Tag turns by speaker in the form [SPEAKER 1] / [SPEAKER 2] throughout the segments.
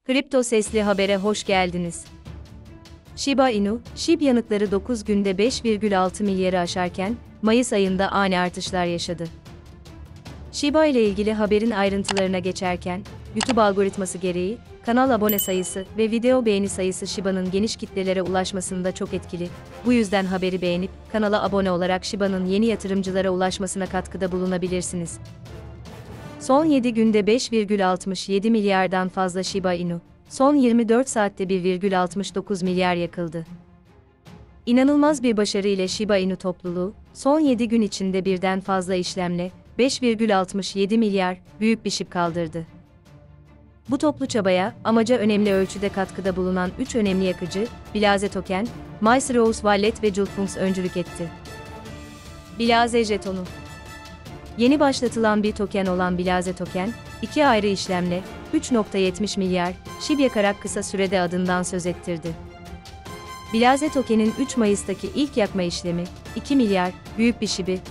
[SPEAKER 1] Kripto Sesli Haber'e hoş geldiniz. Shiba Inu, SHIB yanıtları 9 günde 5,6 milyarı aşarken, Mayıs ayında ani artışlar yaşadı. Shiba ile ilgili haberin ayrıntılarına geçerken, YouTube algoritması gereği, kanal abone sayısı ve video beğeni sayısı Shiba'nın geniş kitlelere ulaşmasında çok etkili. Bu yüzden haberi beğenip, kanala abone olarak Shiba'nın yeni yatırımcılara ulaşmasına katkıda bulunabilirsiniz. Son 7 günde 5,67 milyardan fazla Shiba Inu, son 24 saatte 1,69 milyar yakıldı. İnanılmaz bir başarı ile Shiba Inu topluluğu, son 7 gün içinde birden fazla işlemle, 5,67 milyar, büyük bir SHIB kaldırdı. Bu toplu çabaya, amaca önemli ölçüde katkıda bulunan 3 önemli yakıcı, Bilaze Token, MySrose Wallet ve Jultpunks öncülük etti. Bilaze jetonu. Yeni başlatılan bir token olan Bilaze Token, 2 ayrı işlemle, 3,70 milyar, SHIB yakarak kısa sürede adından söz ettirdi. Bilaze Token'in 3 Mayıs'taki ilk yakma işlemi, 2 milyar, büyük bir SHIB'i,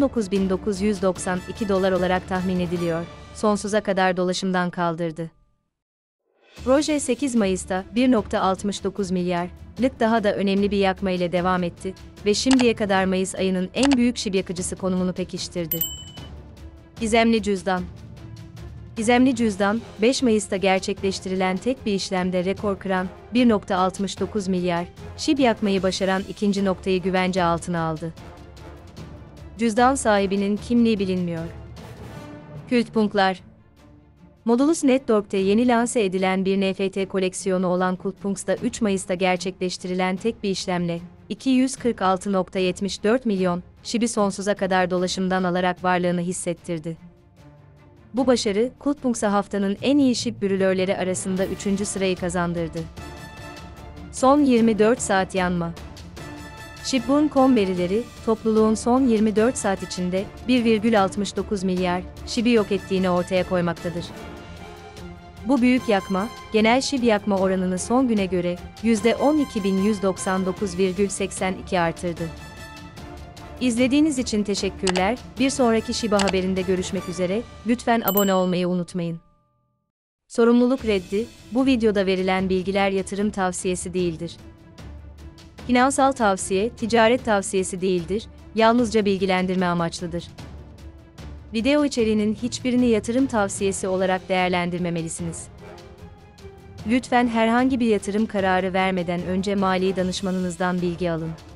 [SPEAKER 1] 19.992 dolar olarak tahmin ediliyor, sonsuza kadar dolaşımdan kaldırdı. Proje 8 Mayıs'ta 1,69 milyarlık daha da önemli bir yakma ile devam etti ve şimdiye kadar Mayıs ayının en büyük SHIB yakıcısı konumunu pekiştirdi. Gizemli cüzdan. Gizemli cüzdan, 5 Mayıs'ta gerçekleştirilen tek bir işlemde rekor kıran 1,69 milyar SHIB yakmayı başaran ikinci noktayı güvence altına aldı. Cüzdan sahibinin kimliği bilinmiyor. Kultpunklar. Modulus Network'te yeni lanse edilen bir NFT koleksiyonu olan Kultpunks'ta 3 Mayıs'ta gerçekleştirilen tek bir işlemle 246,74 milyon SHIB'i sonsuza kadar dolaşımdan alarak varlığını hissettirdi. Bu başarı, Kultpunks'a haftanın en iyi SHIB brülörleri arasında 3. sırayı kazandırdı. Son 24 saat yanma. SHIB.com verileri, topluluğun son 24 saat içinde 1,69 milyar SHIB'i yok ettiğini ortaya koymaktadır. Bu büyük yakma, genel SHIB yakma oranını son güne göre %12.199,82 artırdı. İzlediğiniz için teşekkürler, bir sonraki Shiba haberinde görüşmek üzere, lütfen abone olmayı unutmayın. Sorumluluk reddi, bu videoda verilen bilgiler yatırım tavsiyesi değildir. Finansal tavsiye, ticaret tavsiyesi değildir, yalnızca bilgilendirme amaçlıdır. Video içeriğinin hiçbirini yatırım tavsiyesi olarak değerlendirmemelisiniz. Lütfen herhangi bir yatırım kararı vermeden önce mali danışmanınızdan bilgi alın.